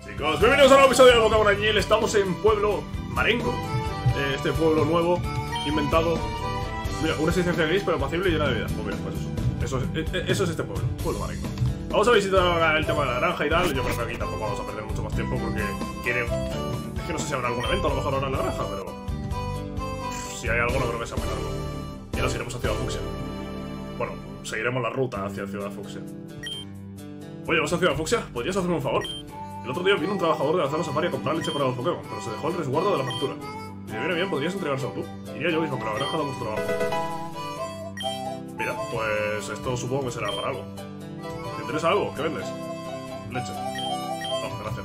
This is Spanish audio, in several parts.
Chicos, bienvenidos a un nuevo episodio de Pokémon Añil. Estamos en Pueblo Marengo. Este pueblo nuevo, inventado. Mira, una existencia gris pero apacible y llena de vida. Pues mira, pues eso es este pueblo, Pueblo Marengo. Vamos a visitar el tema de la granja y tal. Yo creo que aquí tampoco vamos a perder mucho más tiempo porque quiere... Es que no sé si habrá algún evento, a lo mejor ahora en la granja, pero... Si hay algo no creo que sea muy largo. Y nos iremos a Ciudad Fucsia. Bueno, seguiremos la ruta hacia Ciudad Fucsia. Oye, ¿vas a Ciudad Fucsia? ¿Podrías hacerme un favor? El otro día vino un trabajador de la zona safari a comprar leche para los Pokémon, pero se dejó el resguardo de la factura. Si te viene bien, podrías entregárselo tú. Iría yo mismo, pero la granja da mucho trabajo. Mira, pues esto supongo que será para algo. ¿Te interesa algo? ¿Qué vendes? Leche. No, gracias.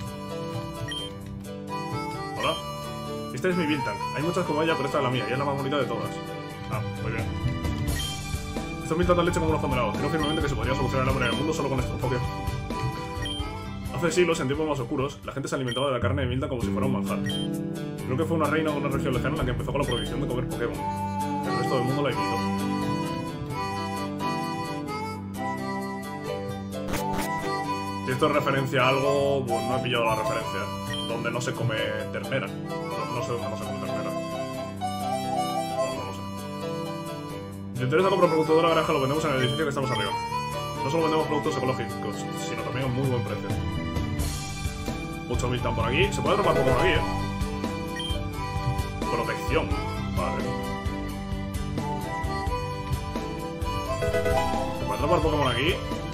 Hola. Esta es mi Miltank. Hay muchas como ella, pero esta es la mía, y es la más bonita de todas. Ah, muy bien. Estos Miltank dan leche como unos condenados. Creo firmemente que se podría solucionar el hambre en el mundo solo con estos Pokémon. Hace siglos, en tiempos más oscuros, la gente se alimentaba de la carne de Miltank como si fuera un manjar. Creo que fue una reina de una región lejana la que empezó con la prohibición de comer Pokémon. El resto del mundo la imitó. Si esto es referencia a algo, pues no he pillado la referencia. Donde no se come ternera. No sé dónde no se come ternera. No lo sé. Si te interesa comprar productos de la granja, lo vendemos en el edificio que estamos arriba. No solo vendemos productos ecológicos, sino también a muy buen precio. Mucho Miltank por aquí. Se puede atrapar Pokémon aquí, Protección. Vale. Se puede atrapar Pokémon aquí.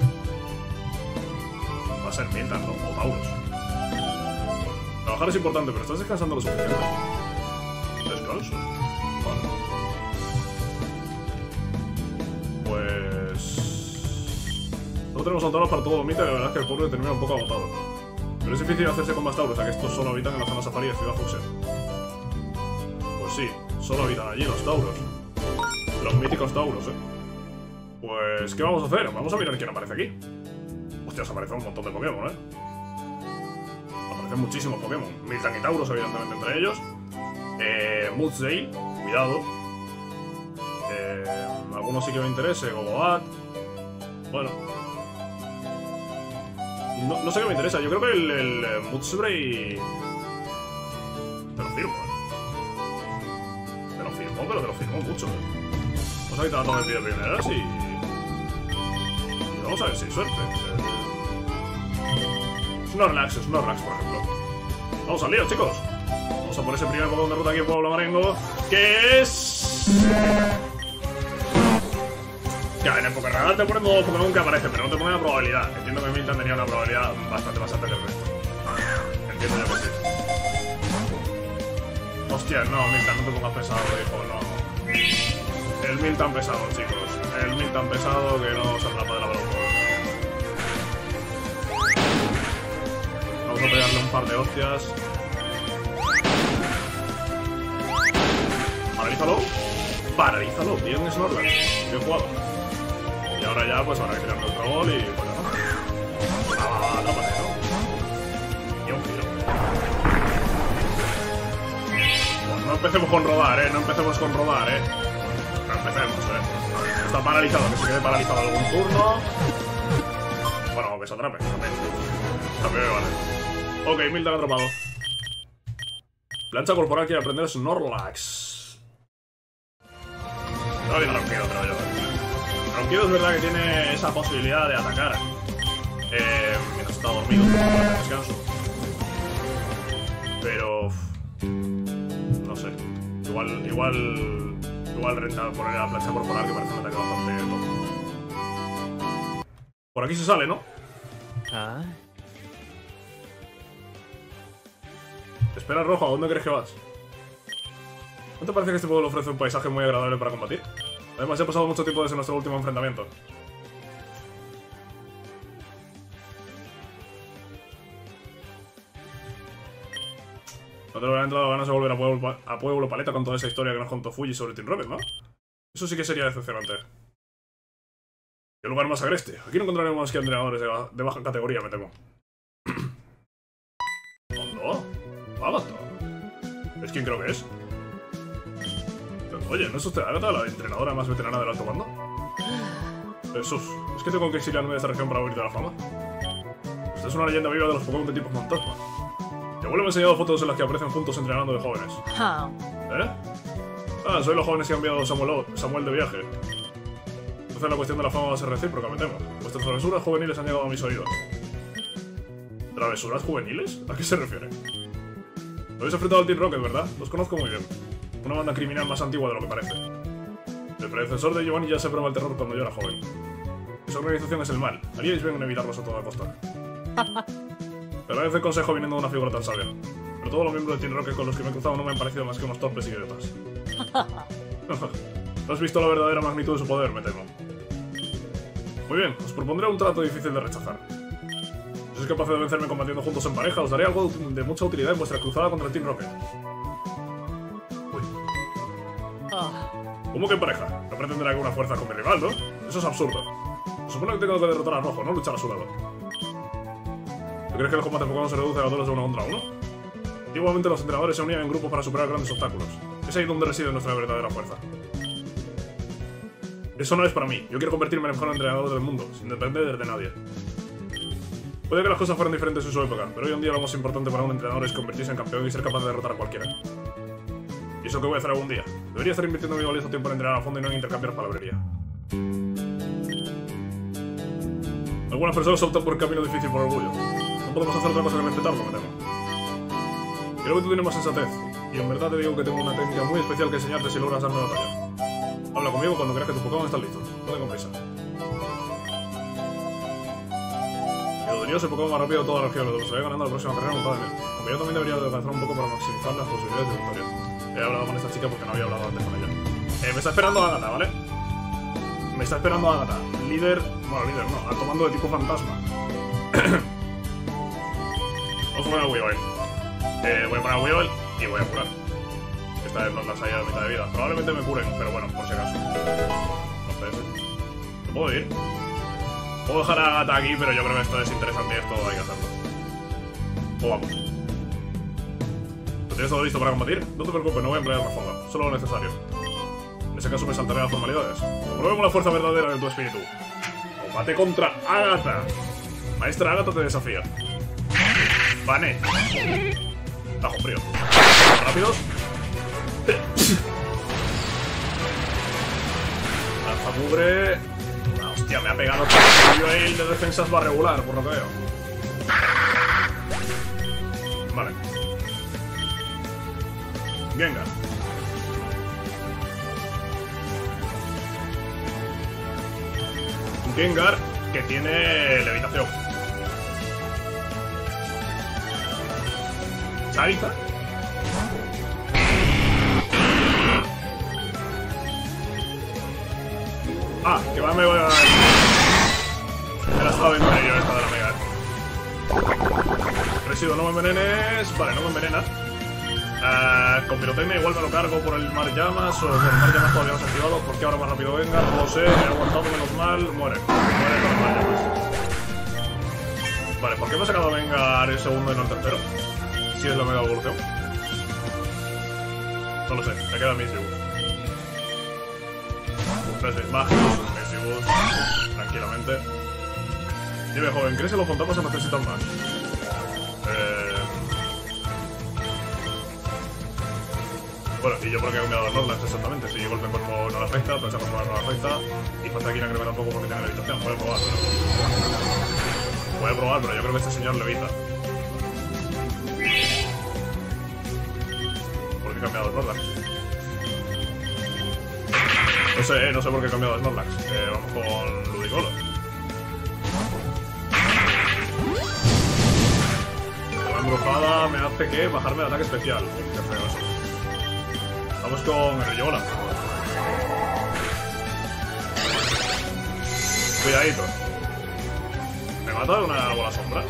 Va a ser Miltank, ¿no? O Tauros. Trabajar es importante, pero estás descansando lo suficiente. Descanso. Vale. Pues... no tenemos Tauros para todo Vomita y la verdad es que el pueblo termina un poco agotado. Pero es difícil hacerse con más Tauros, ya que estos solo habitan en la zona safari de Ciudad Fucsia. Pues sí, solo habitan allí los Tauros. Los míticos Tauros, Pues, ¿qué vamos a hacer? Vamos a mirar quién aparece aquí. Hostia, aparecen un montón de Pokémon, Aparecen muchísimos Pokémon. Miltank y Tauros, evidentemente, entre ellos. Mudsdale, cuidado. Algunos sí que me interese, Gogoat. Bueno. No sé qué me interesa, yo creo que el Mudsbray... Te lo firmo, Te lo firmo, pero te lo firmo mucho, Vamos a quitar a todo el pie de primeras y vamos a ver si hay suerte. Snorlax, por ejemplo. Vamos al lío, chicos. Vamos a por ese primer Pokémon de ruta aquí en Pueblo Marengo, que es... Ya, en el Pokéradar te ponen dos Pokémon que aparecen, pero no te ponen la probabilidad. Entiendo que Miltank tenía una probabilidad bastante más alta que el resto. Entiendo yo que sí. Hostia, no, Miltank, no te pongas pesado, hijo, no. El Miltank pesado, chicos. El Miltank pesado que no se atrapa de la broma. Vamos a pegarle un par de hostias. Paralízalo. Paralízalo, bien Snorlax. Bien jugado. Y ahora ya pues habrá que tirarle otro gol y bueno, ¿no? Atrápate, ¿no? Y un giro. Pues no empecemos con rodar, No empecemos con rodar, No empecemos, Está paralizado, que se quede paralizado algún turno. Bueno, que se atrape, también me vale. Ok, Miltank atrapado. Plancha corporal quiere aprender Snorlax. No viene Ronquido, creo yo. Ronquido es verdad que tiene esa posibilidad de atacar mientras está dormido, para descanso. Pero... no sé. Igual renta poner la plancha corporal, que parece un ataque bastante top. Por aquí se sale, ¿no? Ah. Espera, Rojo, ¿a dónde crees que vas? ¿No te parece que este pueblo ofrece un paisaje muy agradable para combatir? Además, ya ha pasado mucho tiempo desde nuestro último enfrentamiento. No te lo habrán entrado ganas de volver a Pueblo Paleta con toda esa historia que nos contó Fuji sobre Team Rocket, ¿no? Eso sí que sería decepcionante. ¿Qué lugar más agreste? Aquí no encontraremos más que entrenadores de baja categoría, me temo. ¿Dónde? ¡Vamos! ¿Es quién creo que es? Oye, ¿no es usted Agatha, la entrenadora más veterana del alto mando? Jesús, es que tengo que exiliarme de esta región para huir de la fama. Usted es una leyenda viva de los Pokémon de tipo fantasma. abuelo me ha enseñado fotos en las que aparecen juntos entrenando de jóvenes. ¿Eh? Ah, soy los jóvenes que ha enviado Samuel de viaje. Entonces la cuestión de la fama va a ser recíproca, me temo. Vuestras travesuras juveniles han llegado a mis oídos. ¿Travesuras juveniles? ¿A qué se refiere? Habéis enfrentado al Team Rocket, ¿verdad? Los conozco muy bien. Una banda criminal más antigua de lo que parece. El predecesor de Giovanni ya se prueba el terror cuando yo era joven. Esa organización es el mal. Haríais bien en evitarlos a toda costa. Te agradezco el consejo viniendo de una figura tan sabia. Pero todos los miembros de Team Rocket con los que me he cruzado no me han parecido más que unos torpes idiotas. No has visto la verdadera magnitud de su poder, me temo. Muy bien, os propondré un trato difícil de rechazar. Si sois capaces de vencerme combatiendo juntos en pareja, os daré algo de mucha utilidad en vuestra cruzada contra el Team Rocket. Uy. ¿Cómo que en pareja? No pretenderá alguna fuerza con mi rival, ¿no? Eso es absurdo. Se supone que tengo que derrotar a Rojo, no luchar a su lado. ¿Tú crees que el combate Pokémon se reduce a duelos de 1 contra 1? Antiguamente los entrenadores se unían en grupos para superar grandes obstáculos. Es ahí donde reside nuestra verdadera fuerza. Eso no es para mí. Yo quiero convertirme en el mejor entrenador del mundo, sin depender de nadie. Puede que las cosas fueran diferentes en su época, pero hoy en día lo más importante para un entrenador es convertirse en campeón y ser capaz de derrotar a cualquiera. ¿Y eso qué voy a hacer algún día? Debería estar invirtiendo mi valioso tiempo en entrenar a fondo y no en intercambiar palabrería. Algunas personas optan por el camino difícil por orgullo. No podemos hacer otra cosa que respetarlo, me temo. Creo que tú tienes más sensatez, y en verdad te digo que tengo una técnica muy especial que enseñarte si logras darme batalla. Habla conmigo cuando creas que tus Pokémon están listos. No tengo prisa. Yo soy Pokémon más rápido de toda la región, lo estaré ganando la próxima carrera montada en él. Aunque yo también debería descansar un poco para maximizar las posibilidades de victoria. He hablado con esta chica porque no había hablado antes con ella. Me está esperando Agatha, ¿vale? Me está esperando Agatha. Líder... Bueno, líder no, alto mando de tipo fantasma. Vamos a poner a Weavile. Voy a poner a Weavile y voy a curar. Esta vez no las haya a mitad de vida. Probablemente me curen, pero bueno, por si acaso. Entonces, ¿me puedo ir? Puedo dejar a Agatha aquí, pero yo creo que esto es interesante y esto hay que hacerlo. O vamos. ¿Lo tienes todo listo para combatir? No te preocupes, no voy a emplear más fonda, solo lo necesario. En ese caso me saltaré las formalidades. Probemos la fuerza verdadera de tu espíritu. Combate contra Agatha. Maestra Agatha te desafía. Vane. Bajo frío. Rápidos. Lanza cubre. Hostia, me ha pegado todo el de defensas va regular, por lo que veo. Vale. Gengar. Un Gengar que tiene levitación. Charizard. Ah, que va, me voy a... Me la estaba viendo yo esta de la Mega. Residuo, no me envenenes. Vale, no me envenena. Con pirotecnia igual me lo cargo por el mar llamas. O por el mar llamas todavía no se ha activado. Porque ahora más rápido venga, no lo sé. Me he aguantado menos mal. Muere. Muere con el mar llamas. Vale, ¿por qué me ha sacado Vengar el segundo y no el tercero? Si es la mega evolución. No lo sé, me queda Misdreavus. 3 mágicos, Misdreavus, tranquilamente. Dime, joven, ¿crees que los fantasmas se necesitan más? Bueno, y yo por qué he cambiado los Snorlax exactamente. Si golpe en cuerpo no le afecta, pensar como no le afecta. Y Fantaquina creo que tampoco porque tiene levitación. Voy a probar, pero... Voy a probar, pero yo creo que este señor levita. ¿Por qué he cambiado los Snorlax? No sé por qué he cambiado de Snorlax. Vamos con Ludicolo. La embrujada me hace que bajarme el ataque especial. Qué feo eso. Vamos con Greyola. Cuidadito. ¿Me mata de una bola sombra?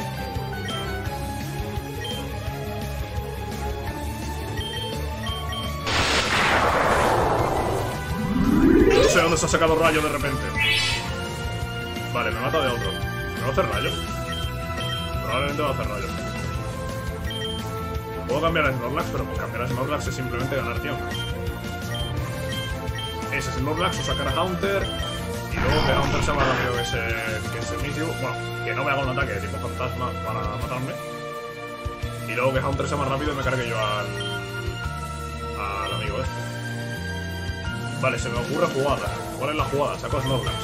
No sé dónde se ha sacado rayo de repente. Vale, me mata de otro. ¿Me va a hacer rayo? Probablemente va a hacer rayo. Puedo cambiar a Snorlax, pero con cambiar a Snorlax es simplemente ganar tiempo. Ese Snorlax o sacar a Haunter. Y luego que Haunter sea más rápido que ese Misdreavus. Bueno, que no me haga un ataque de tipo fantasma para matarme. Y luego que Haunter sea más rápido y me cargue yo al amigo este. Vale, se me ocurre jugada. ¿Cuál es la jugada? Saco a Snorlax.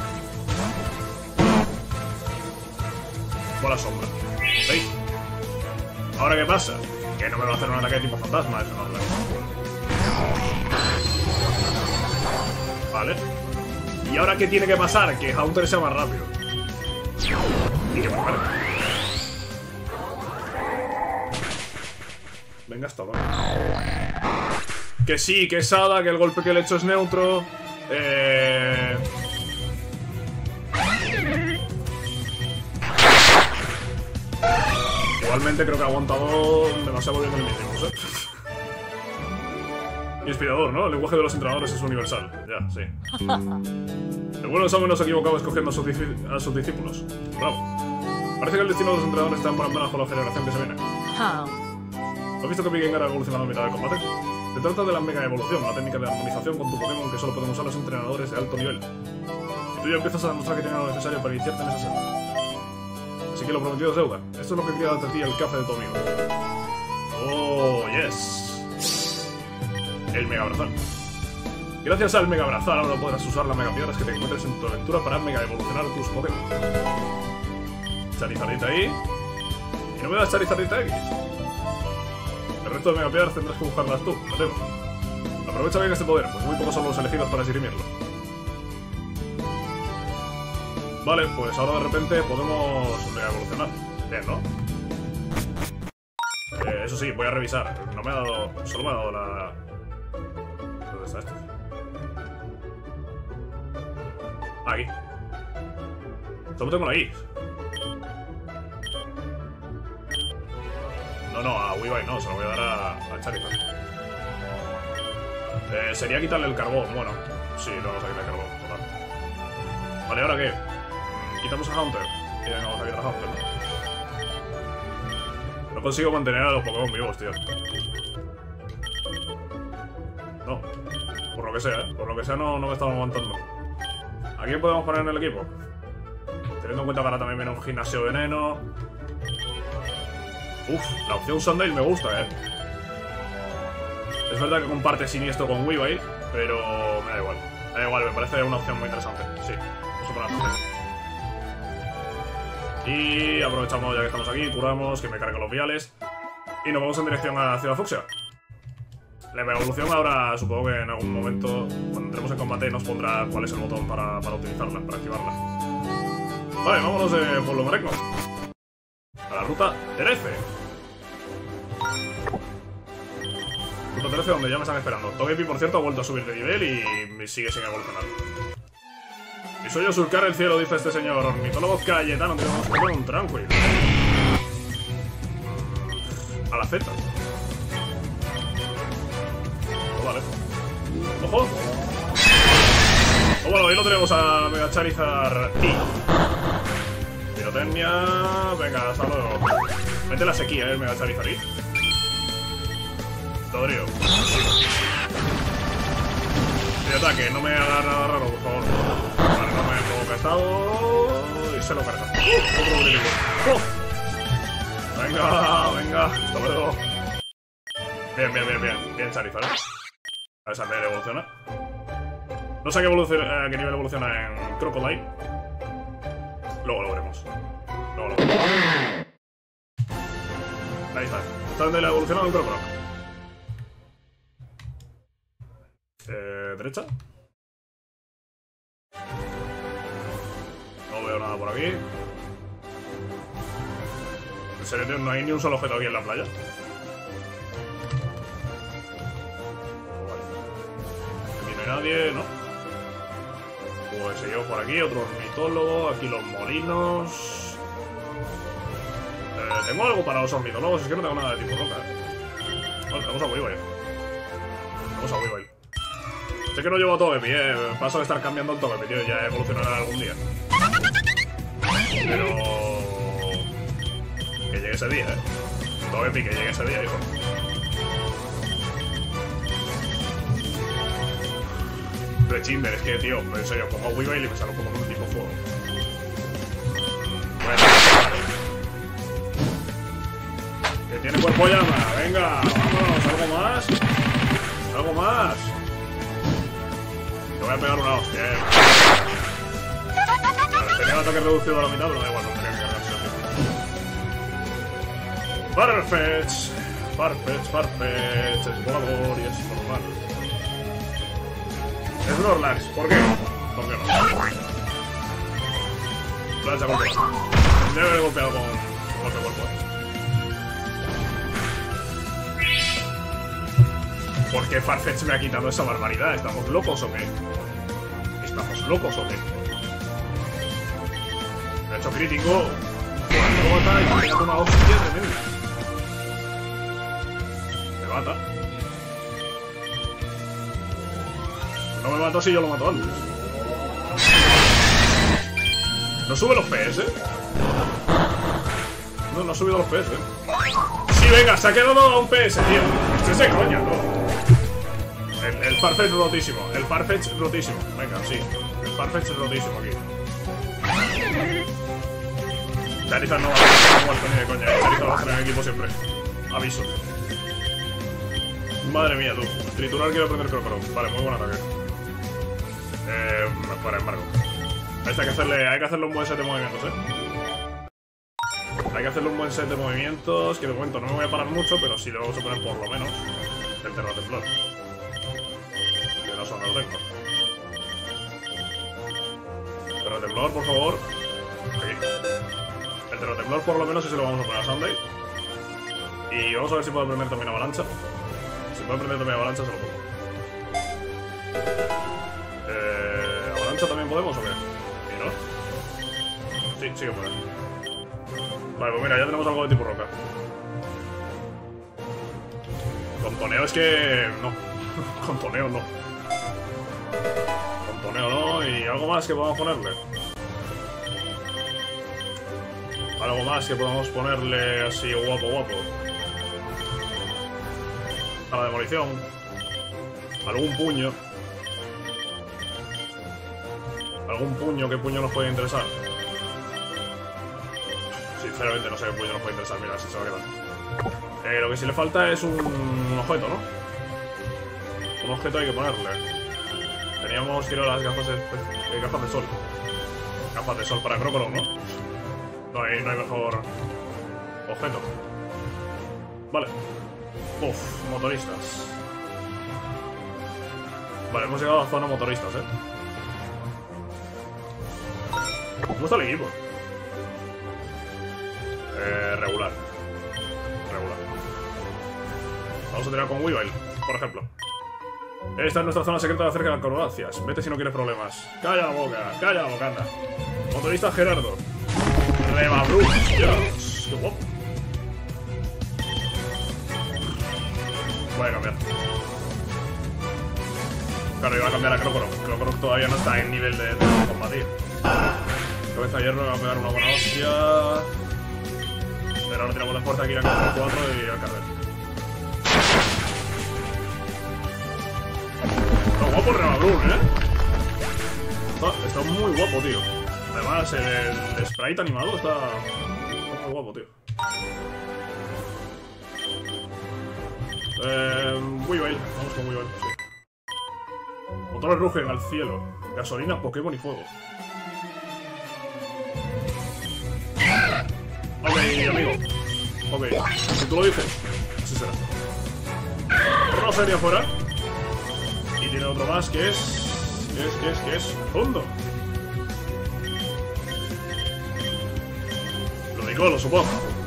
Bola sombra. ¿Veis? ¿Ahora qué pasa? Que no me va a hacer un ataque de tipo fantasma de Snorlax. Vale. ¿Y ahora qué tiene que pasar? Que Haunter sea más rápido. Y que me muera. Venga, hasta luego. Que sí, que es Hada, que el golpe que le he hecho es neutro. Igualmente creo que ha aguantado demasiado bien el mínimo, ¿eh? Inspirador, ¿no? El lenguaje de los entrenadores es universal. Ya, sí. El bueno Samuel no se ha equivocado escogiendo a sus discípulos. Bravo. Parece que el destino de los entrenadores está en buenas manos con la generación que se viene. ¿Has visto que Pikengar ha evolucionado a mitad del combate? Se trata de la mega evolución, una técnica de armonización con tu Pokémon que solo pueden usar los entrenadores de alto nivel. Y tú ya empiezas a demostrar que tienes lo necesario para iniciarte en esa senda. Así que lo prometido es deuda. Esto es lo que queda de ti el café de tu amigo. Oh, yes. El Mega Brazal. Gracias al Mega Brazal ahora podrás usar las Mega Piedras que te encuentres en tu aventura para mega evolucionar tus Pokémon. Charizardita ahí. Y no me das Charizardita X. El resto de Mega Piedras tendrás que buscarlas tú, lo tengo. Aprovecha bien este poder, pues muy pocos son los elegidos para esgrimirlo. Vale, pues ahora de repente podemos mega evolucionar. Bien, ¿no? Eso sí, voy a revisar. No me ha dado... Solo me ha dado la... ¿Dónde está esto? Aquí. Solo tengo la I. No, a Weavile no, se lo voy a dar a Charizard. Sería quitarle el carbón, bueno. Sí, no vamos a quitar el carbón, total. Vale, ¿ahora qué? Quitamos a Haunter. Y venga, vamos a quitar a Haunter. No consigo mantener a los Pokémon vivos, tío. No. Por lo que sea, ¿eh? Por lo que sea no me estamos aguantando. ¿A quién podemos poner en el equipo? Teniendo en cuenta que ahora también viene un gimnasio veneno. Uf, la opción Sandale me gusta, Es verdad que comparte siniestro con Weavile, pero me da igual. Me da igual, me parece una opción muy interesante. Sí, vamos a ponerla. Y aprovechamos ya que estamos aquí, curamos, que me carguen los viales. Y nos vamos en dirección a Ciudad Fucsia. La mega evolución ahora supongo que en algún momento, cuando entremos en combate, nos pondrá cuál es el botón para utilizarla, para activarla. Vale, vámonos de Pueblo Marengo. A la ruta 13. Ruta 13 donde ya me están esperando. Togepi, por cierto, ha vuelto a subir de nivel y sigue sin evolucionar. Y soy yo surcar el cielo, dice este señor. Ornitólogo Cayetano, tenemos que poner un Tranquil. A la Z. Oh, vale. ¡Ojo! Oh, bueno, ahí lo tenemos a Mega Charizard I. Pirotecnia... Venga, hasta luego. Mete la sequía, el Mega Charizard I. Dodrio. De ataque, no me haga nada raro, por favor. Vale, no me provoca estado... Y se lo carga. Otro brillo. ¡Oh! Venga, hasta luego. Bien, Charizard. A ver si me evoluciona. No sé a qué nivel evoluciona en Crocodile. Luego lo veremos. Ahí está. Está donde le ha evolucionado en Crocodile. ¿Derecha? No veo nada por aquí. ¿En serio, tío? No hay ni un solo objeto aquí en la playa? Aquí no hay nadie, ¿no? Pues seguimos por aquí, otro ornitólogo, aquí los molinos... tengo algo para los ornitólogos, es que no tengo nada de tipo roca. Vale, tenemos a Weavile. Sé que no llevo a Togepi, paso de estar cambiando el Togepi, tío, ya evolucionará algún día. Pero... que llegue ese día, Togepi, que llegue ese día, hijo. Rechinder, es que, tío, en serio, pongo a Weavile y me sale un poco de tipo fuego. Bueno, tiene cuerpo llama. Venga, vámonos, algo más. Algo más. Te voy a pegar una hostia, Vale, tenía el ataque reducido a la mitad, pero da igual, no tenía que cargarse. Farfetch. Farfetch. Es volador y es normal. Es Snorlax, ¿por qué? ¿Por qué no? Plancha golpeado. Debe haber golpeado con golpe cuerpo. ¿Por qué Farfetch me ha quitado esa barbaridad? ¿Estamos locos o qué? ¿Estamos locos o qué? De hecho, crítico. ¿Cómo está? Y me ha tomado hostia tremenda. Me mata. No me mató si yo lo mato antes. ¿No sube los PS? No ha subido los PS. Sí, venga, se ha quedado a un PS, tío. Esto es de coña, ¿no? El Farfetch rotísimo. El Farfetch rotísimo. Venga, sí. El Farfetch rotísimo aquí. Charizard no va a muerto ni de coña. Charizard va a tener en equipo siempre. Aviso. Madre mía, tú. Triturar quiero aprender Crocoro. Vale, muy buen ataque. Para embargo. Hay que hacerle un buen set de movimientos, Hay que hacerle un buen set de movimientos. Que de momento no me voy a parar mucho, pero sí le vamos a poner por lo menos el Terratemblor. Que no son los tengo. Terratemblor, por favor. Aquí. El Terratemblor por lo menos sí se lo vamos a poner a Sunday. Y vamos a ver si puedo aprender también Avalancha. Si puedo aprender también Avalancha, se lo pongo. ¿Avalancha también podemos o qué? ¿Y no? Sí, sí que puede. Vale, pues mira, ya tenemos algo de tipo roca. Contoneo es que... no. Contoneo no. Contoneo no. Y algo más que podamos ponerle. Algo más que podamos ponerle así guapo. A la demolición. Algún puño. ¿Algún puño? ¿Qué puño nos puede interesar? Sinceramente no sé qué puño nos puede interesar. Mira, si se va a quedar. Lo que sí le falta es un objeto, ¿no? Un objeto hay que ponerle. Teníamos que ir a las gafas de sol. Gafas de sol para Crocoro, ¿no? No hay mejor objeto. Vale. Uf, motoristas. Vale, hemos llegado a la zona motoristas, ¿Cómo está el equipo? Regular. Vamos a tirar con Weavile, por ejemplo. Esta es nuestra zona secreta de acerca de acrobacias. Vete si no quieres problemas. Calla la boca, anda. Motorista Gerardo. Revabru. Dios, qué guapo. Voy a cambiar. Claro, iba a cambiar a Crocoro. Crocoro todavía no está en nivel de combatir. Cabeza de hierro, me va a pegar una buena hostia. Pero ahora tiramos de fuerza aquí a 4 y a cargar. Está guapo el Remabrun, Está muy guapo, tío. Además, el sprite animado está muy guapo, tío. Weavile, vamos con Weavile, sí. Motores rugen al cielo. Gasolina, Pokémon y fuego. Ok, amigo. Ok, si tú lo dices, así será. Roseria fuera. Y tiene otro más que es... ¿Qué es? Fondo. Ludicolo, supongo.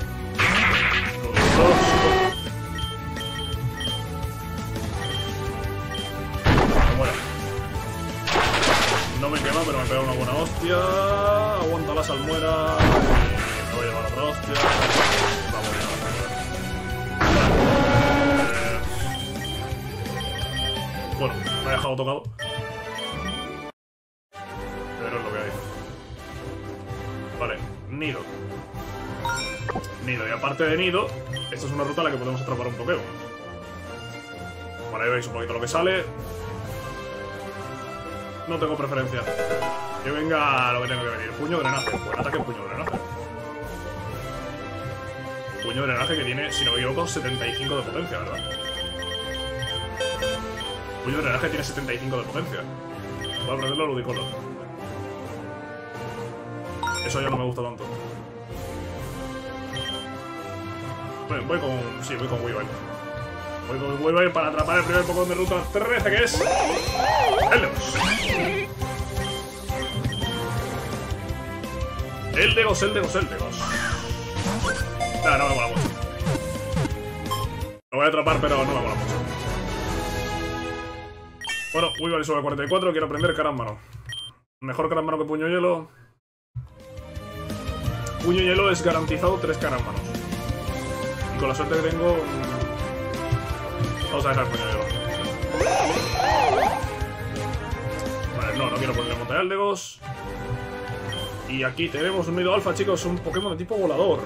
No me quema, pero me pega una buena hostia. Aguanta la salmuera. Me voy a llevar otra hostia. Vamos a llevar otra. Bueno, me ha dejado tocado. Pero es lo que hay. Vale, nido. Nido, y aparte de nido, esta es una ruta a la que podemos atrapar un Pokémon. Vale, ahí veis un poquito lo que sale. No tengo preferencia. Que venga lo que tenga que venir. Puño drenaje. Buen ataque, puño drenaje. puño de drenaje que tiene, si no me equivoco, 75 de potencia, ¿verdad? Puño de drenaje tiene 75 de potencia. Voy a aprenderlo a Ludicolo. Eso ya no me gusta tanto. Voy con Weavile. Voy con Weavile para atrapar el primer Pokémon de ruta 13, que es... Eldegos. Nah, no me mola mucho. Lo voy a atrapar, pero no me mola mucho. Bueno, Weavile sube 44, quiero aprender Carámbano. Mejor Carámbano que Puño Hielo. Puño Hielo es garantizado 3 Carámbanos. Y con la suerte que tengo... Vamos a dejar Puño Hielo. Vale, no quiero ponerle monte Aldegos. Y aquí tenemos un Nido Alfa, chicos, un Pokémon de tipo volador.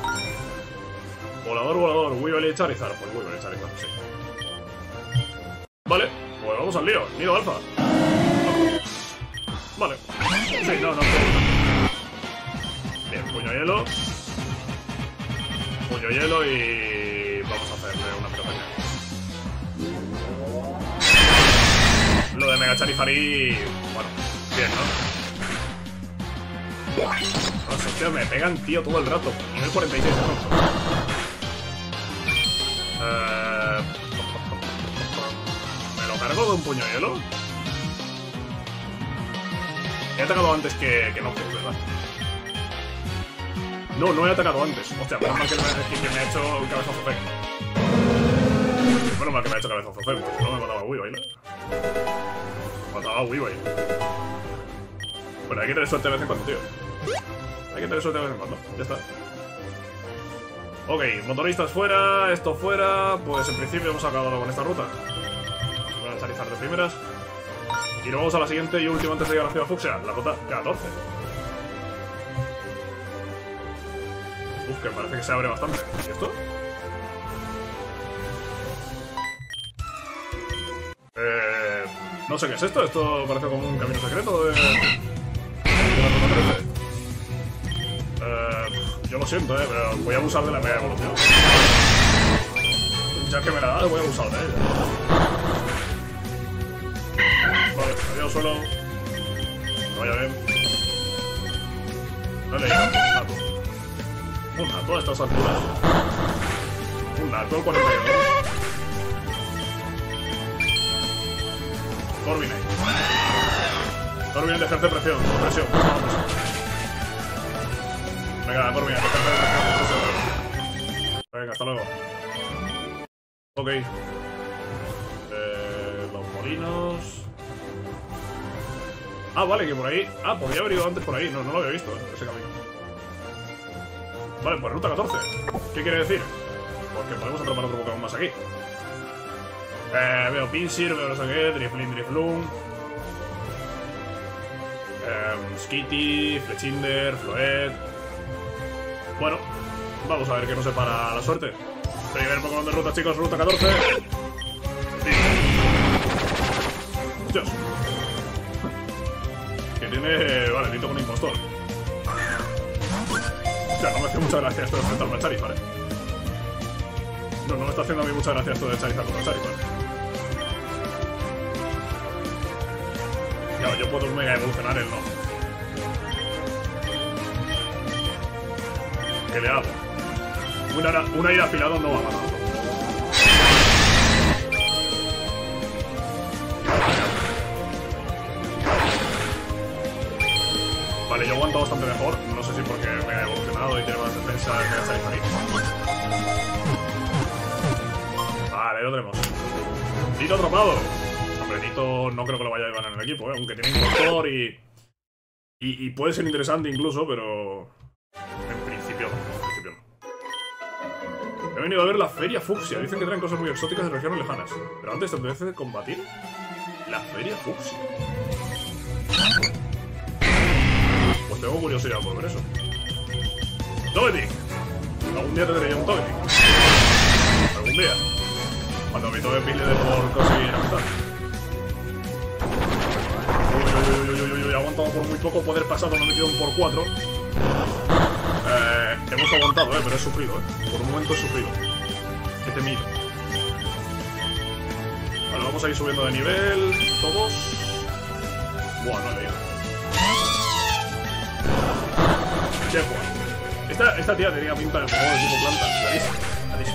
Volador, Weavile y Charizard. Pues Weavile y Charizard, sí. Vale, pues vamos al lío. Nido Alfa. Vale. Sí, no. Bien, Puño Hielo y... vamos a hacerle una piropeña. Lo de Mega Charizard y... bueno, bien, ¿no? No sé, tío, me pegan, tío, todo el rato. Nivel 46 de pronto. ¿Me lo cargo con Puño Hielo? He atacado antes que no, ¿verdad? No he atacado antes. Hostia, menos mal que me ha hecho cabezazo feo. Menos mal que me ha hecho cabezazo feo, porque no me mataba a Weavile. Mataba a Weavile. Bueno, hay que tener suerte de vez en cuando, tío. Hay que tener suerte de vez en cuando. Ya está. Ok, motoristas fuera, esto fuera. Pues en principio hemos acabado con esta ruta. Voy a Charizard de primeras. Y nos vamos a la siguiente y última antes de llegar a la ciudad fucsia, la ruta 14. Uf, que parece que se abre bastante. ¿Y esto? No sé qué es esto. Esto parece como un camino secreto de la ruta 13. Yo lo siento, pero voy a abusar de la mega evolución. Ya que me la da, voy a abusar de ella. Vale, adiós suelo. Que vaya bien. No he leído. Un nato a estas alturas. Un nato al 42. Corviknight ejerce presión. Venga, Corviknight ejerce presión. Venga, hasta luego. Ok. Los molinos. Ah, vale, que por ahí... Ah, podría haber ido antes por ahí. No lo había visto, ese camino. Vale, pues ruta 14. ¿Qué quiere decir? Porque podemos atrapar otro Pokémon más aquí. Veo Pinsir, veo no sé qué, Drifloon, Skitty, Fletchinder, Floet. Bueno, vamos a ver qué nos separa la suerte. Primer Pokémon de ruta, chicos, ruta 14. Dios. Que tiene... Vale, Lito con impostor. O sea, no me hace mucha gracia esto de enfrentarme a Charizard, No me está haciendo a mí mucha gracia esto de Charizard contra Charizard. Claro, yo puedo mega evolucionar, él no. ¿Qué le hago? Un aire afilado no va a matar. Vale, yo aguanto bastante mejor. No sé si porque me ha evolucionado y tiene más defensa que Mega Charizard. Vale, lo tenemos. Nito atrapado. Hombre, Nito no creo que lo vaya a ganar en el equipo, aunque tiene impostor y puede ser interesante incluso, pero en principio no. He venido a ver la Feria Fucsia. Dicen que traen cosas muy exóticas de regiones lejanas. Pero antes te apetece combatir la Feria Fucsia. Pues tengo curiosidad por ver eso. Togetic. Algún día tendré yo un Togetic. Algún día. Cuando mi Togepi le dé por conseguir avanzar. Uy, he aguantado por muy poco poder pasar cuando me metido un por 4. Hemos aguantado, pero he sufrido, Por un momento he sufrido. He temido. Vale, vamos a ir subiendo de nivel. Todos. Buah, no he leído. Esta tía tenía pinta de juego de tipo planta. Clarísimo, clarísimo.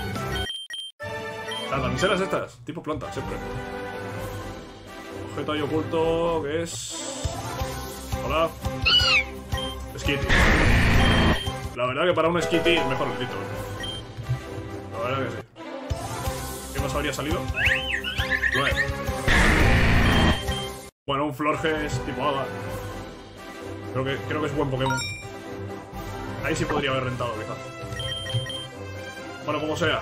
Las damiselas estas, tipo planta, siempre. Objeto ahí oculto, que es... Hola. Skitty. La verdad que para un Skitty es mejor el grito. La verdad que sí. ¿Qué más habría salido? Bueno, un Florges tipo hada. Creo que es buen Pokémon. Ahí sí podría haber rentado, quizás. Bueno, como sea.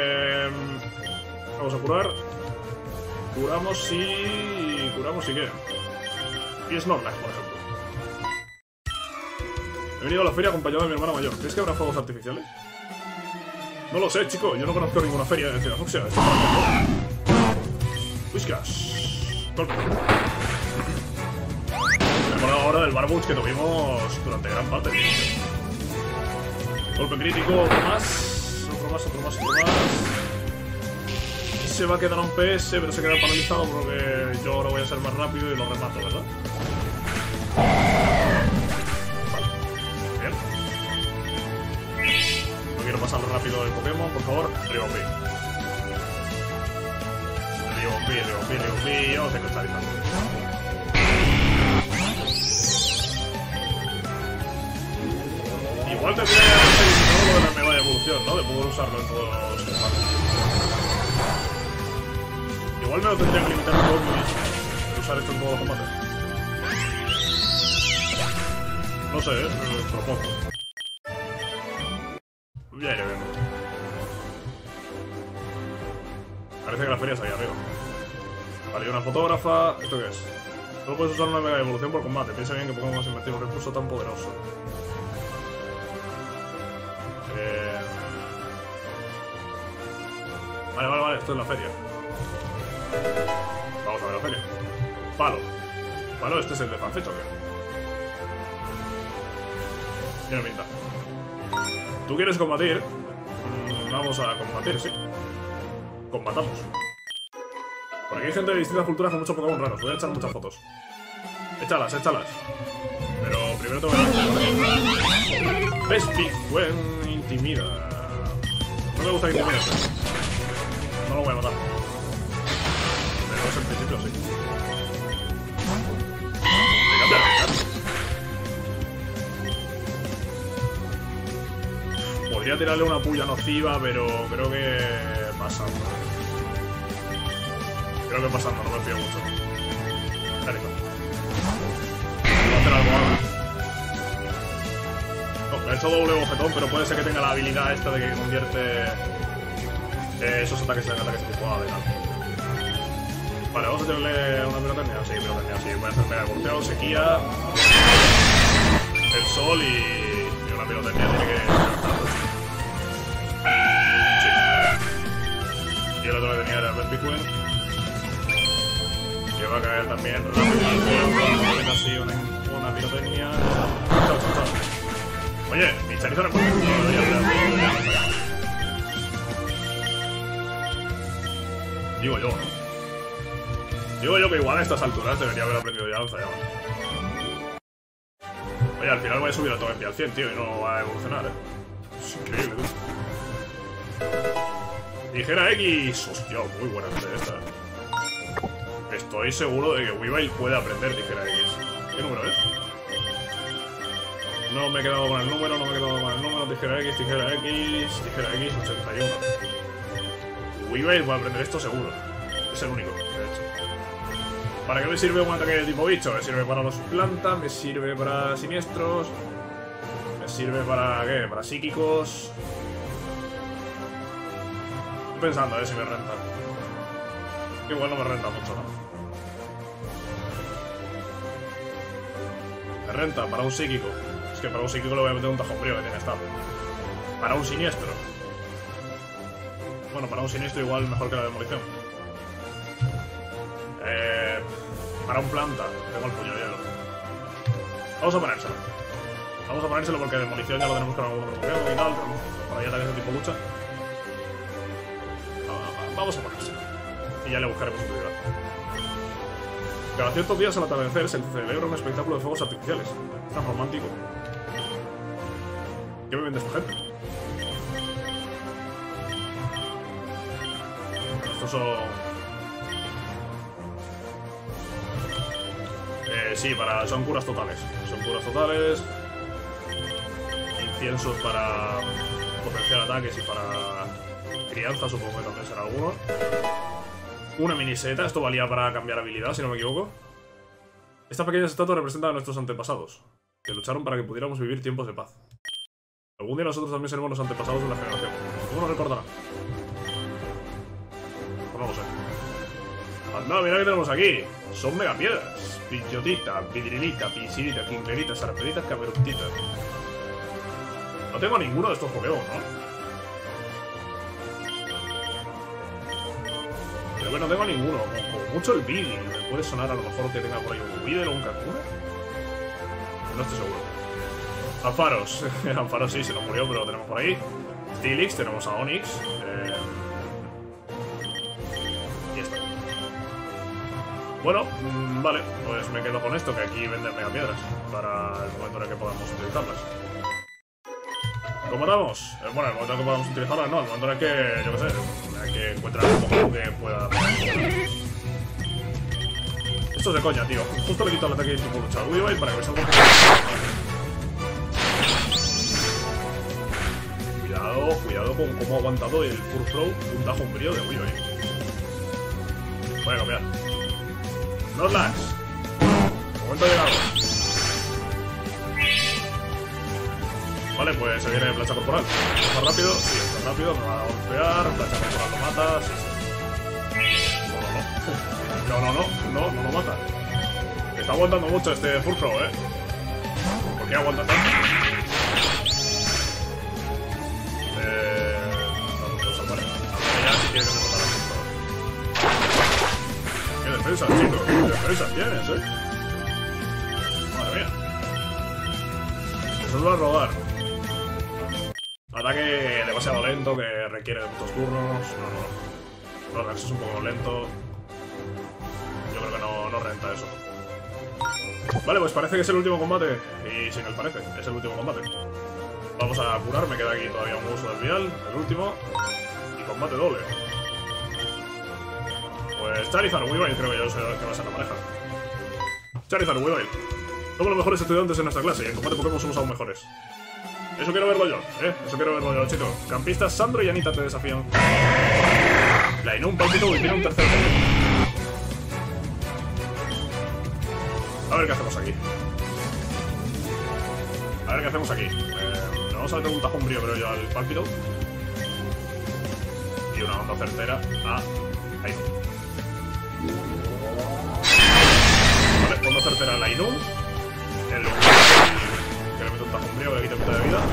Vamos a curar. Curamos y... Curamos y qué. Y Snorlax, por ejemplo. He venido a la feria acompañado de mi hermana mayor. ¿Crees que habrá fuegos artificiales? No lo sé, chico. Yo no conozco ninguna feria de Ciudad Fucsia. Whiskas. Golpe. Me acuerdo ahora del Barbuch que tuvimos durante gran parte. Golpe crítico, otro más. Otro más. Y se va a quedar un PS, pero se queda paralizado porque yo ahora voy a ser más rápido y lo remato, ¿verdad? Bien. No quiero pasar rápido el Pokémon, por favor. Ribombee. Yo no sé qué está gritando. Igual tendría que hacer lo de la mega evolución, ¿no? De poder usarlo en todos los combates. Igual me lo tendría que limitar un poco y usar esto en todos los combates. No sé, propongo. Ya iré viendo. Parece que la feria es ahí arriba. Vale, hay una fotógrafa. ¿Esto qué es? Solo puedes usar una mega evolución por combate. Piensa bien que Pokémon se invertir un recurso tan poderoso. Vale, esto es la feria. Vamos a ver la feria. Palo, este es el de Fanfecho, ¿qué? Tiene pinta. ¿Tú quieres combatir? Vamos a combatir, sí. Combatamos. Porque hay gente de distintas culturas con muchos Pokémon raros. Voy a echar muchas fotos. Échalas. Pero primero tengo que dar. Bespig, buen intimida. No me gusta que intimida. No lo voy a matar. Pero en principio sí. Podría tirarle una puya nociva, pero creo que pasando. No me fío mucho. Clarito. Voy a hacer algo ahora. No, le he hecho doble objetón, pero puede ser que tenga la habilidad esta de que convierte esos ataques en ataques tipo A, ¿verdad? Vale, vamos a hacerle una pirotecnia. Sí, pirotecnia, sí. Voy a hacer mega evolución, sequía, el sol y una pirotecnia tiene que... Sí. Y el otro que tenía era el Verticuin. Que va a caer también rápido. Así una pirotecnia. Chao. Oye, mi Charizard en cuanto. Digo yo que igual a estas alturas debería haber aprendido ya lanzallamas. Oye, al final voy a subir a Togepi al 100, tío, y no va a evolucionar, Es increíble, tú. Tijera X. Hostia, muy buena esta. Estoy seguro de que Weavile puede aprender Tijera X. ¿Qué número es? No me he quedado con el número, Tijera X, 81. Weavile puede aprender esto seguro. Es el único, de hecho. ¿Para qué me sirve un ataque de tipo bicho? Me sirve para los plantas, me sirve para siniestros, me sirve para... ¿qué? Para psíquicos. Estoy pensando a ver si me renta. Igual no me renta mucho, ¿no? Me renta para un psíquico. Es que para un psíquico le voy a meter un tajón frío que tiene estado. Para un siniestro. Bueno, para un siniestro igual mejor que la demolición. Para un planta. Tengo el puño de hielo. Vamos a ponérselo. Vamos a ponérselo porque demolición ya lo tenemos con algún otro Pokémon y tal. Para ya ataques de tipo lucha. Vamos a ponérselo. Y ya le buscaremos utilidad. Cada ciertos días al atardecer se celebra un espectáculo de fuegos artificiales. Tan romántico. ¿Qué me vende esta gente? Estos son... sí, son curas totales. Son curas totales. Inciensos para potenciar ataques y para crianza, supongo que también será alguno. Una miniseta, esto valía para cambiar habilidad, si no me equivoco. Estas pequeñas estatuas representan a nuestros antepasados, que lucharon para que pudiéramos vivir tiempos de paz. Algún día nosotros también seremos los antepasados de la generación. ¿Cómo nos recordará? Pues no lo sé. Anda, mira que tenemos aquí. Son megapiedras. Pillotita, vidrilita, pisirita, quinclerita, sarpedita, caberutita. No tengo ninguno de estos Pokémon, ¿no? Creo que no tengo ninguno. Como mucho el Biddy. Me puede sonar a lo mejor que tenga por ahí un Weedle o un Kakuna. No estoy seguro. Ampharos. Ampharos sí, se nos murió, pero lo tenemos por ahí. Steelix, tenemos a Onix. Y está. Bueno, vale. Pues me quedo con esto, que aquí venden megapiedras. Para el momento en el que podamos utilizarlas. ¿Cómo estamos? Bueno, el momento en el que podamos utilizarlas, no. El momento en el que, yo qué sé, en el que encuentre algún Pokémon que pueda... Esto es de coña, tío. Justo le quito el ataque de tipo lucha al Weavile para que me salga un poco... Cuidado con cómo ha aguantado el Furfrou un tajo umbrío de Weavile. Voy a cambiar. Snorlax. Momento llegado. Vale, pues se viene plancha corporal. ¿Está rápido? Sí, está rápido. Me va a golpear. Plancha corporal lo mata. Sí, sí. No lo mata. Está aguantando mucho este Furfrou, ¿eh? ¿Por qué aguanta tanto? Ya si quieres que me matar a Furfrou. Qué defensa, chicos. Qué defensa tienes, ¿eh? Madre mía. Eso es a rodar. Ataque demasiado lento, que requiere de muchos turnos. No. Snorlax es un poco lento. Yo creo que no renta eso. Vale, pues parece que es el último combate. Y si nos parece, es el último combate. Vamos a curar, me queda aquí todavía un uso del vial, el último. Y combate doble. Pues Charizard, Weavile, creo que yo sé que va a ser la pareja. Charizard, Weavile. Somos los mejores estudiantes en nuestra clase y en combate Pokémon somos aún mejores. Eso quiero verlo yo, Eso quiero verlo yo, chicos. Campistas Sandro y Anita te desafían. Lainun, Palpito y tiene un tercer Pokémon. A ver qué hacemos aquí. Vamos a meter un tajo umbrío, creo yo, al Palpito. Y una onda certera a... Ahí. Vale, onda certera a Lainun. El... Que le meto un tajo umbrío, que le quite mitad de vida.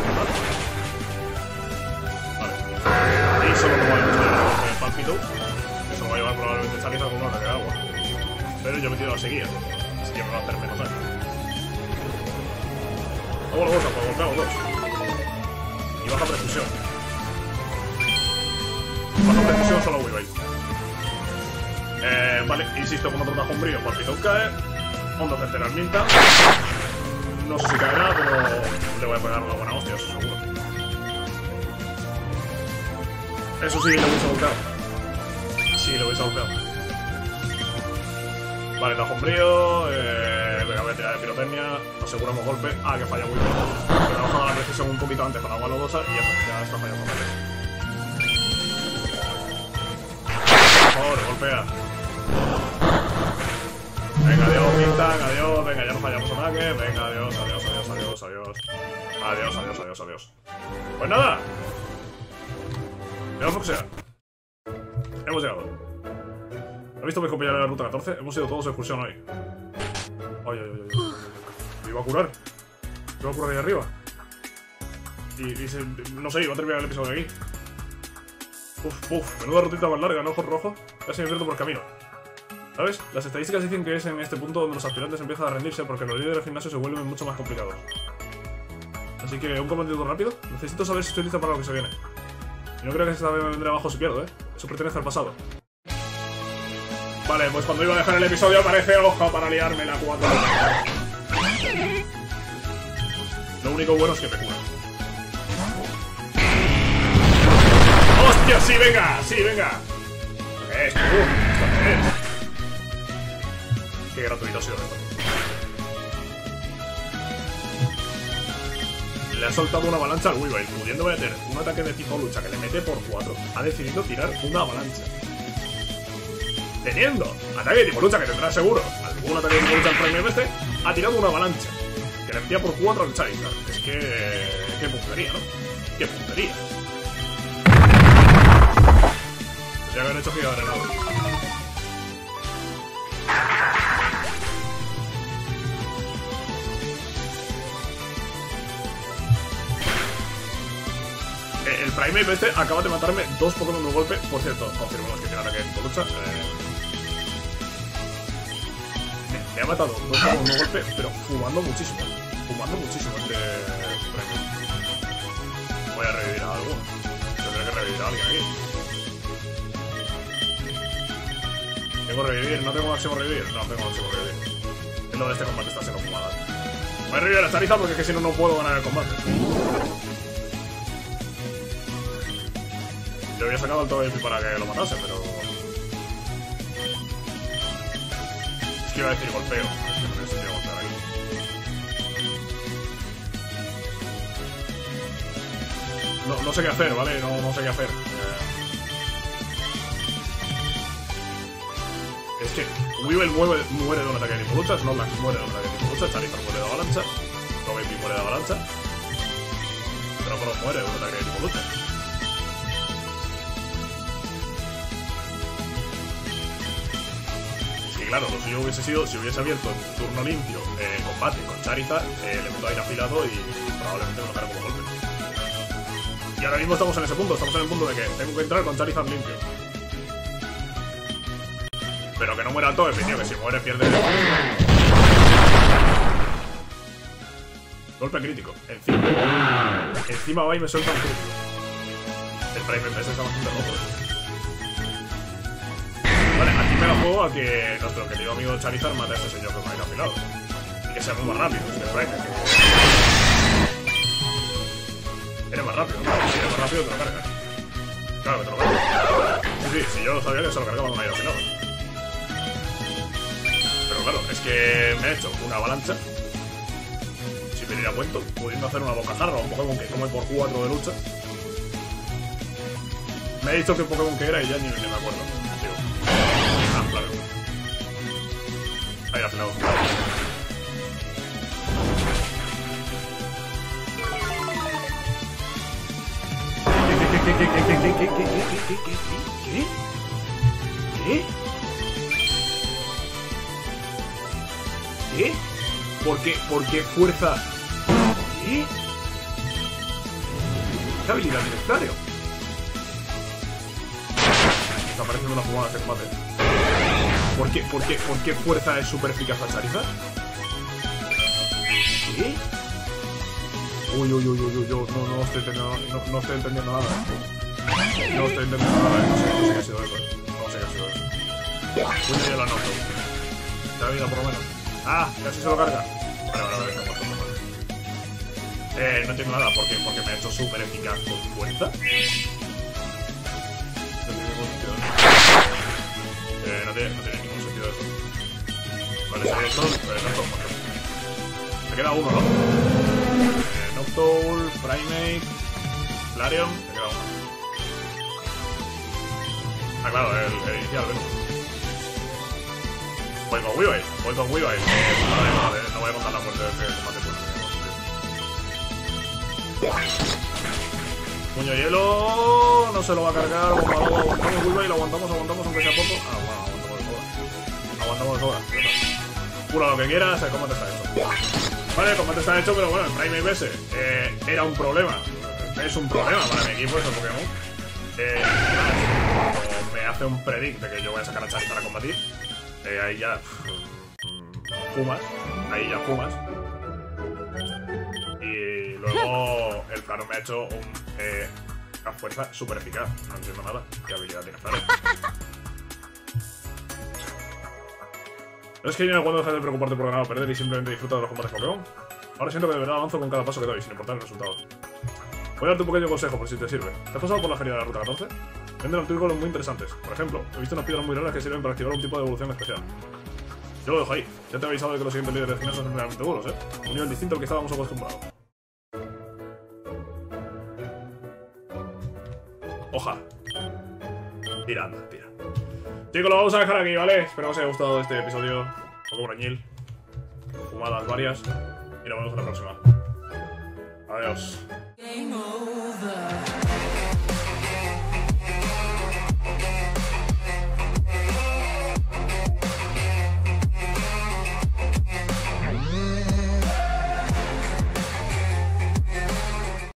Vale. Y solo como el Palpito. Que se lo va a llevar probablemente Charizard con una ataque de agua. Pero yo he metido la sequía. Así que me va a hacer menos daño. Hago la bolsa, pues golpeamos dos. Y baja precisión. Baja precisión solo Weavile. Vale, insisto con otro tajo umbrío. Palpito cae. Onda certera al Minta. No sé si caerá, pero le voy a pegar una buena hostia, eso seguro. Eso sí, le voy a golpear. Sí, le voy a golpear. Vale, tajo umbrío. Venga, voy a tirar de pirotecnia. Aseguramos golpe. Ah, que falla muy bien. Pero vamos a dar la precisión un poquito antes con agua lodosa y ya está fallando. Por favor, golpea. Venga, adiós, Mintan, adiós. Venga, ya no fallamos ataque. Venga, adiós. Adiós. Pues nada. Veamos lo que sea. Hemos llegado. ¿Has visto mis compañeros de la ruta 14? Hemos ido todos de excursión hoy. Ay. Me iba a curar. Ahí arriba. No sé, iba a terminar el episodio de aquí. Menuda rutita más larga, ¿no, ojo rojo? Casi me pierdo por camino. ¿Sabes? Las estadísticas dicen que es en este punto donde los aspirantes empiezan a rendirse porque los líderes del gimnasio se vuelven mucho más complicados. Así que un comentario rápido. Necesito saber si estoy listo para lo que se viene. Y no creo que esta vez me vendré abajo si pierdo, Eso pertenece al pasado. Vale, pues cuando iba a dejar el episodio aparece Oja para liarme la 4. Lo único bueno es que me cura. ¡Hostia! ¡Sí, venga! ¡Sí, venga! ¿Qué es, tú? ¿Esto qué es? Qué gratuito ha sido esto. Le ha soltado una avalancha al Weavile, pudiendo meter un ataque de tipo lucha que le mete por 4. Ha decidido tirar una avalancha. Teniendo ataque de tipo lucha que tendrá seguro algún ataque de tipo lucha en Prime este, ha tirado una avalancha que le metía por 4 al Charizard. Es que... qué puntería, ¿no? Qué puntería. Tendría que haber hecho giga drenado. El Primeape este acaba de matarme 2 Pokémon de un golpe. Por cierto, confirmamos que tiene ataque de tipo lucha. Me ha matado 2 Pokémon de un golpe, pero fumando muchísimo. Fumando muchísimo este Primeape. Voy a revivir a alguno. Tendré que revivir a alguien aquí. ¿Tengo revivir? ¿No tengo máximo revivir? No, tengo máximo revivir. Es lo de este combate está siendo fumada. Voy a revivir a Charizard porque es que si no, no puedo ganar el combate. Yo había sacado el Togepi para que lo matase, pero... es que iba a decir golpeo. Es que no tiene sentido golpear aquí. No sé qué hacer, ¿vale? No sé qué hacer. Es que Weavile muere de un ataque de tipo lucha, Snorlax muere de un ataque de tipo lucha, Charizard muere de avalancha, Togepi muere de avalancha, pero Crow muere de un ataque de tipo lucha. Y claro, lo suyo hubiese sido, si hubiese abierto en turno limpio combate con Charizard, le meto aire afilado y probablemente me lo cargo como golpe. Y ahora mismo estamos en ese punto, estamos en el punto de que tengo que entrar con Charizard limpio. Pero que no muera el Togepi, tío, que si muere pierde el... golpe crítico, encima va y me suelta un crítico. El Primeape ese está bastante rojo. Vale, aquí me la juego a que nuestro querido amigo Charizard mate a este señor con aire afilado. Y que sea muy más rápido, este Primeape. Eres más rápido, ¿no? Si eres más rápido te lo cargas. Claro que te lo cargas. Sí, si yo sabía que se lo cargaba con aire afilado. Pero claro, es que me he hecho una avalancha sin venir a cuento, pudiendo hacer una bocajarra o un Pokémon que come por 4 de lucha. Me he dicho qué Pokémon que era y ya ni me acuerdo. Ah, claro. Ahí afilado. ¿Qué? ¿Por qué fuerza? ¿Qué? ¿Qué habilidad tiene Flareon? Está pareciendo una fumada ese combate. ¿Por qué fuerza es súper eficaz a Charizard? ¿Qué? Uy, no estoy entendiendo nada. No estoy entendiendo nada, no sé qué ha sido eso. Uy, ya la noto. Da vida por lo menos. Ah, casi se lo carga. Vale, no entiendo nada, ¿por qué? Porque me ha hecho súper eficaz con fuerza. No tiene ningún sentido eso. Vale, sería esto, me queda uno, ¿no? Noctowl, Primeape, Flareon, me queda uno. Ah, claro, el inicial, ¿ves? Voy con Weavile. Vale, no voy a contar la muerte de este combate. Puño hielo, no se lo va a cargar, aguantamos Weavile, aguantamos aunque sea poco. Ah, bueno, aguantamos de sobra. Cura lo que quieras, el combate está hecho. Vale, el combate está hecho, pero bueno, el Primeape ese era un problema. Es un problema para mi equipo ese Pokémon. Cuando me hace un predict de que yo voy a sacar a Charizard para combatir, ahí ya fumas. Y luego luego el Flaro me ha hecho una fuerza súper eficaz. No entiendo nada. ¿Qué habilidad tiene Flaro? ¿No es que ya cuando dejas de preocuparte por ganar o perder y simplemente disfrutas de los combates Pokémon? Ahora siento que de verdad avanzo con cada paso que doy, sin importar el resultado. Voy a darte un pequeño consejo por si te sirve. ¿Te has pasado por la feria de la Ruta 14? Venden artículos muy interesantes. Por ejemplo, he visto unas piedras muy raras que sirven para activar un tipo de evolución especial. Yo lo dejo ahí. Ya te he avisado de que los siguientes líderes de final son realmente duros, Un nivel distinto al que estábamos acostumbrados. Hoja. Tira, anda, tira. Chicos, lo vamos a dejar aquí, ¿vale? Espero que os haya gustado este episodio. Pokémon Añil. Fumadas varias. Y nos vemos en la próxima. Adiós.